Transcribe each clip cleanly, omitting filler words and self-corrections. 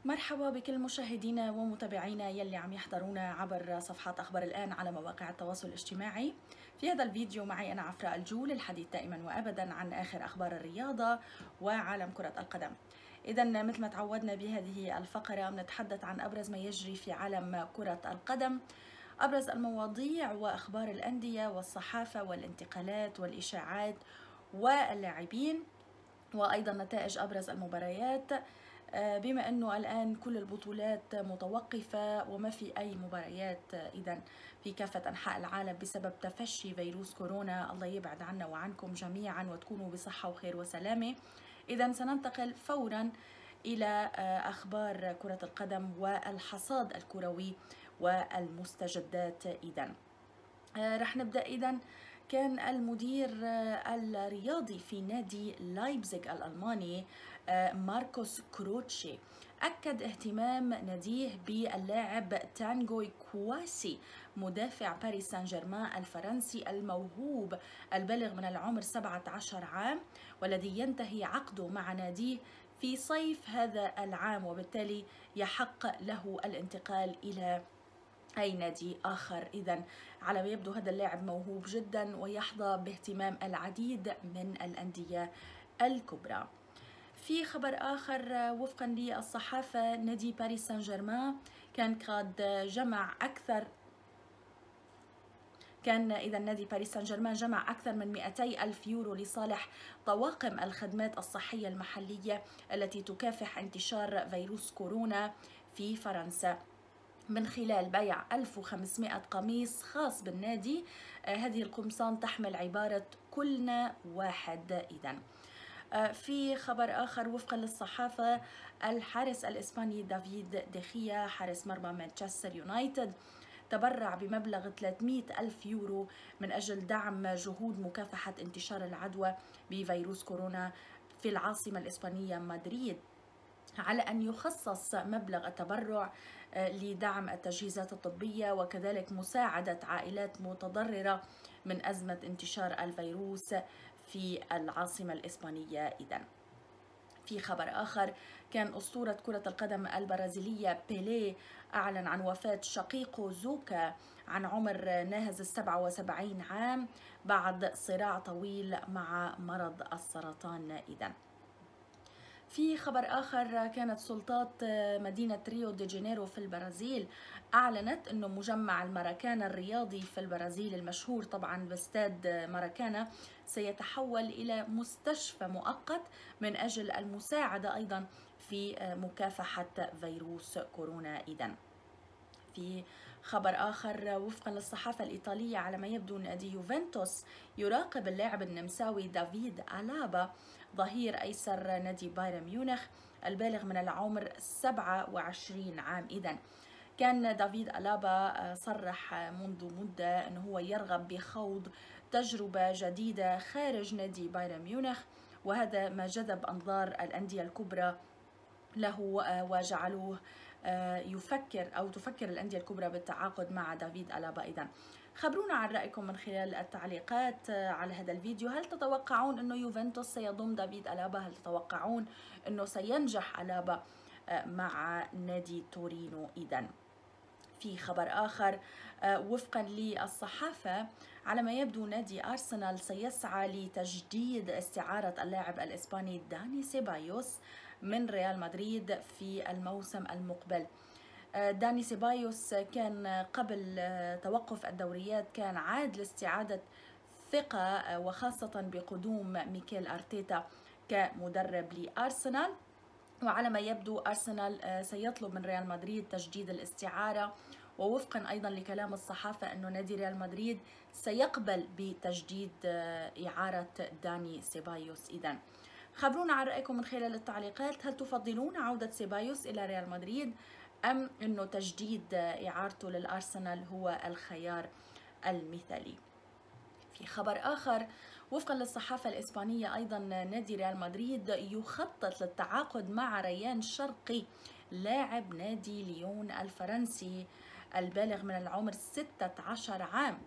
مرحبا بكل مشاهدينا ومتابعينا يلي عم يحضرونا عبر صفحات أخبار الآن على مواقع التواصل الاجتماعي. في هذا الفيديو معي أنا عفراء الجول، الحديث دائما وأبدا عن آخر أخبار الرياضة وعالم كرة القدم. إذا مثل ما تعودنا بهذه الفقرة بنتحدث عن أبرز ما يجري في عالم كرة القدم، أبرز المواضيع وأخبار الأندية والصحافة والانتقالات والإشاعات واللاعبين، وأيضا نتائج أبرز المباريات، بما أنه الآن كل البطولات متوقفة وما في أي مباريات إذن في كافة أنحاء العالم بسبب تفشي فيروس كورونا. الله يبعد عنا وعنكم جميعا وتكونوا بصحة وخير وسلامة. إذن سننتقل فورا إلى أخبار كرة القدم والحصاد الكروي والمستجدات. إذن رح نبدأ. إذن كان المدير الرياضي في نادي لايبزيغ الألماني ماركوس كروتشي أكد اهتمام ناديه باللاعب تانغوي كواسي مدافع باريس سان جيرمان الفرنسي الموهوب البالغ من العمر 17 عام، والذي ينتهي عقده مع ناديه في صيف هذا العام، وبالتالي يحق له الانتقال إلى أي نادي آخر. إذن على ما يبدو هذا اللاعب موهوب جدا ويحظى باهتمام العديد من الأندية الكبرى. في خبر آخر وفقا للصحافة، نادي باريس سان جيرمان إذا نادي باريس سان جيرمان جمع أكثر من 200 ألف يورو لصالح طواقم الخدمات الصحية المحلية التي تكافح انتشار فيروس كورونا في فرنسا من خلال بيع 1500 قميص خاص بالنادي. هذه القمصان تحمل عبارة كلنا واحد. إذن في خبر آخر وفقا للصحافة، الحارس الإسباني دافيد دخيا حارس مرمى مانشستر يونايتد تبرع بمبلغ 300 ألف يورو من أجل دعم جهود مكافحة انتشار العدوى بفيروس كورونا في العاصمة الإسبانية مدريد، على أن يخصص مبلغ التبرع لدعم التجهيزات الطبية وكذلك مساعدة عائلات متضررة من أزمة انتشار الفيروس في العاصمة الإسبانية. إذن في خبر آخر، كان أسطورة كرة القدم البرازيلية بيليه أعلن عن وفاة شقيقه زوكا عن عمر ناهز 77 عام بعد صراع طويل مع مرض السرطان. إذن في خبر آخر، كانت سلطات مدينة ريو دي جانيرو في البرازيل أعلنت أنه مجمع الماراكانا الرياضي في البرازيل المشهور طبعا باستاد ماراكانا سيتحول إلى مستشفى مؤقت من أجل المساعدة أيضا في مكافحة فيروس كورونا. إذن في خبر آخر وفقا للصحافة الإيطالية، على ما يبدو نادي يوفنتوس يراقب اللاعب النمساوي دافيد ألابا ظهير أيسر نادي بايرن ميونخ البالغ من العمر 27 عام. إذن كان دافيد ألابا صرح منذ مدة أنه هو يرغب بخوض تجربة جديدة خارج نادي بايرن ميونخ، وهذا ما جذب أنظار الأندية الكبرى له وجعلوه تفكر الأندية الكبرى بالتعاقد مع دافيد ألابا. إذن خبرونا عن رأيكم من خلال التعليقات على هذا الفيديو. هل تتوقعون أنه يوفنتوس سيضم دافيد ألابا؟ هل تتوقعون أنه سينجح ألابا مع نادي تورينو؟ إذن في خبر آخر وفقا للصحافة، على ما يبدو نادي أرسنال سيسعى لتجديد استعارة اللاعب الإسباني داني سيبايوس من ريال مدريد في الموسم المقبل. داني سيبايوس كان قبل توقف الدوريات كان عاد لاستعادة ثقة وخاصة بقدوم ميكيل أرتيتا كمدرب لأرسنال، وعلى ما يبدو أرسنال سيطلب من ريال مدريد تجديد الاستعارة، ووفقا أيضا لكلام الصحافة أنه نادي ريال مدريد سيقبل بتجديد إعارة داني سيبايوس. إذن خبرونا عن رأيكم من خلال التعليقات، هل تفضلون عودة سيبايوس إلى ريال مدريد أم أنه تجديد إعارته للأرسنال هو الخيار المثالي؟ في خبر آخر وفقا للصحافة الإسبانية، أيضا نادي ريال مدريد يخطط للتعاقد مع ريان شرقي لاعب نادي ليون الفرنسي البالغ من العمر 16 عام،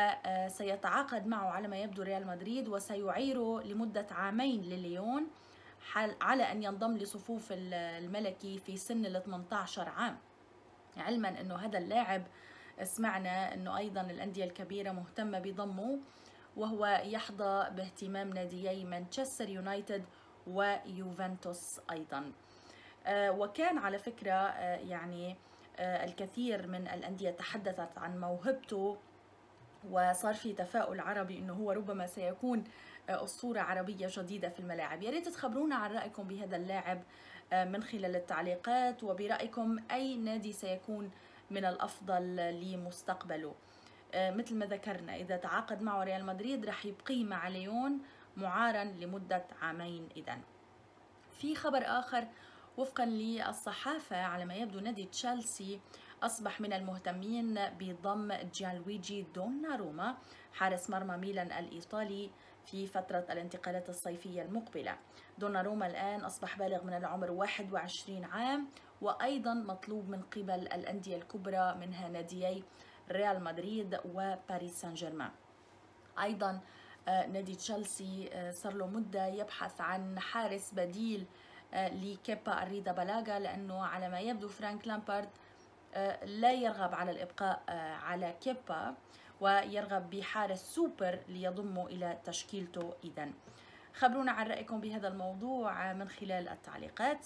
وسيتعاقد معه على ما يبدو ريال مدريد وسيعيره لمدة عامين لليون على أن ينضم لصفوف الملكي في سن ال 18 عام، علما أنه هذا اللاعب سمعنا أنه أيضا الأندية الكبيرة مهتمة بضمه، وهو يحظى باهتمام ناديي مانشستر يونايتد ويوفنتوس أيضا. وكان على فكرة يعني الكثير من الأندية تحدثت عن موهبته، وصار في تفاؤل عربي أنه هو ربما سيكون أسطورة عربية جديدة في الملاعب. يا ريت تخبرونا عن رأيكم بهذا اللاعب من خلال التعليقات، وبرأيكم أي نادي سيكون من الأفضل لمستقبله. مثل ما ذكرنا إذا تعاقد معه ريال مدريد رح يبقيه مع ليون معارا لمدة عامين. إذن في خبر آخر وفقا للصحافة على ما يبدو نادي تشيلسي أصبح من المهتمين بضم جيانلويجي دوناروما حارس مرمى ميلان الإيطالي في فترة الانتقالات الصيفية المقبلة. دوناروما الآن أصبح بالغ من العمر 21 عام، وأيضا مطلوب من قبل الأندية الكبرى منها ناديي ريال مدريد وباريس سان جيرمان. أيضا نادي تشيلسي صار له مدة يبحث عن حارس بديل لكيبا أريزابالاغا، لأنه على ما يبدو فرانك لامبارد لا يرغب على الإبقاء على كيبا، ويرغب بحارس سوبر ليضمه إلى تشكيلته. إذن خبرونا عن رأيكم بهذا الموضوع من خلال التعليقات.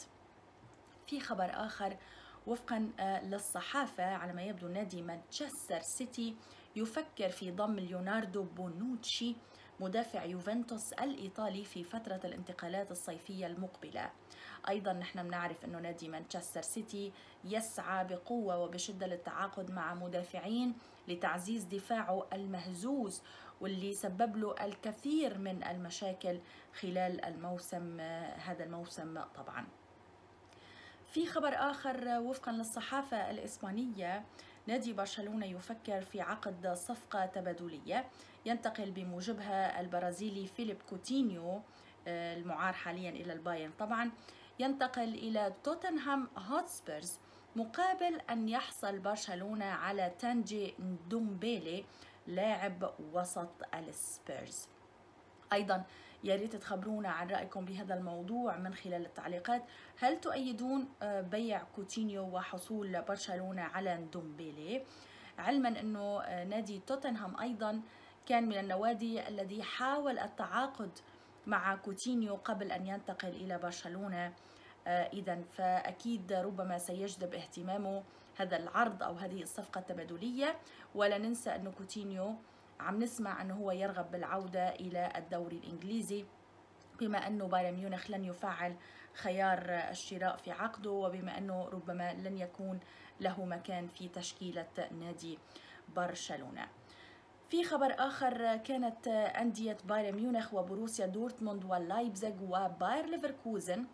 في خبر آخر وفقا للصحافة على ما يبدو نادي مانشستر سيتي يفكر في ضم ليوناردو بونوتشي مدافع يوفنتوس الإيطالي في فترة الانتقالات الصيفية المقبلة. أيضا نحن بنعرف أنه نادي مانشستر سيتي يسعى بقوة وبشدة للتعاقد مع مدافعين لتعزيز دفاعه المهزوز، واللي سبب له الكثير من المشاكل خلال الموسم هذا الموسم. طبعا في خبر آخر وفقا للصحافة الإسبانية نادي برشلونة يفكر في عقد صفقة تبادلية ينتقل بموجبها البرازيلي فيليب كوتينيو المعار حاليا إلى البايرن، طبعا ينتقل إلى توتنهام هوتسبيرز مقابل أن يحصل برشلونة على تانجي ندومبيلي لاعب وسط السبيرز. أيضا يا ريت تخبرونا عن رأيكم بهذا الموضوع من خلال التعليقات. هل تؤيدون بيع كوتينيو وحصول برشلونة على ندومبيلي؟ علما أنه نادي توتنهام أيضا كان من النوادي الذي حاول التعاقد مع كوتينيو قبل أن ينتقل إلى برشلونة. إذن فأكيد ربما سيجذب اهتمامه هذا العرض أو هذه الصفقة التبادلية. ولا ننسى أنه كوتينيو عم نسمع أنه هو يرغب بالعودة إلى الدوري الإنجليزي، بما أنه بايرن ميونخ لن يفعل خيار الشراء في عقده، وبما أنه ربما لن يكون له مكان في تشكيلة نادي برشلونة. في خبر آخر كانت أندية بايرن ميونخ وبروسيا دورتموند ولايبزيغ وباير ليفركوزن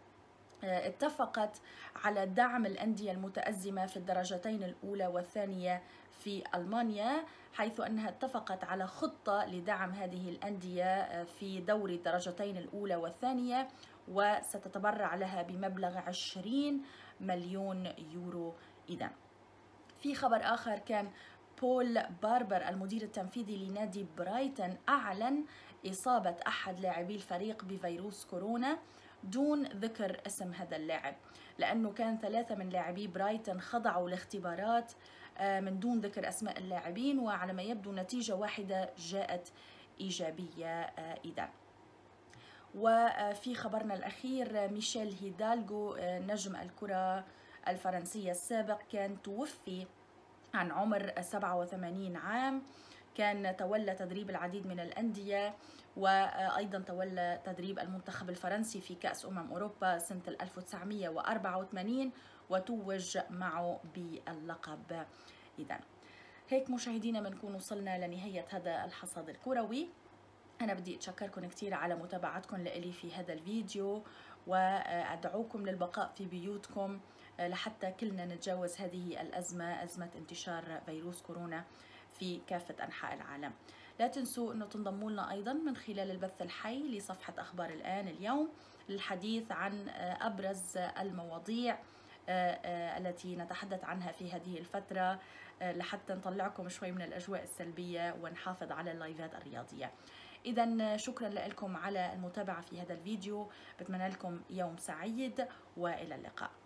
اتفقت على دعم الأندية المتأزمة في الدرجتين الأولى والثانية في ألمانيا، حيث أنها اتفقت على خطة لدعم هذه الأندية في دوري الدرجتين الأولى والثانية، وستتبرع لها بمبلغ 20 مليون يورو. إذن في خبر آخر كان بول باربر المدير التنفيذي لنادي برايتن أعلن إصابة أحد لاعبي الفريق بفيروس كورونا دون ذكر اسم هذا اللاعب، لأنه كان 3 من لاعبي برايتن خضعوا لاختبارات من دون ذكر أسماء اللاعبين، وعلى ما يبدو نتيجة واحدة جاءت إيجابية. إذا وفي خبرنا الأخير ميشيل هيدالغو نجم الكرة الفرنسية السابق كان توفي عن عمر 87 عام. كان تولى تدريب العديد من الأندية، وأيضا تولى تدريب المنتخب الفرنسي في كأس أوروبا سنة 1984 وتوج معه باللقب. إذن هيك مشاهدينا بنكون وصلنا لنهاية هذا الحصاد الكروي. أنا بدي أتشكركم كتير على متابعتكم لإلي في هذا الفيديو، وأدعوكم للبقاء في بيوتكم لحتى كلنا نتجاوز هذه الأزمة، أزمة انتشار فيروس كورونا في كافة أنحاء العالم. لا تنسوا أنه تنضموا لنا أيضا من خلال البث الحي لصفحة أخبار الآن اليوم للحديث عن أبرز المواضيع التي نتحدث عنها في هذه الفترة، لحتى نطلعكم شوي من الأجواء السلبية ونحافظ على اللايفات الرياضية. إذا شكرا لكم على المتابعة في هذا الفيديو، بتمنى لكم يوم سعيد وإلى اللقاء.